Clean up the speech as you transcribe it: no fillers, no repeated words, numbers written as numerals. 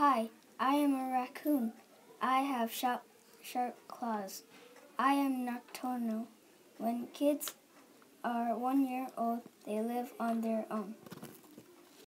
Hi, I am a raccoon. I have sharp claws. I am nocturnal. When kids are 1 year old, they live on their own.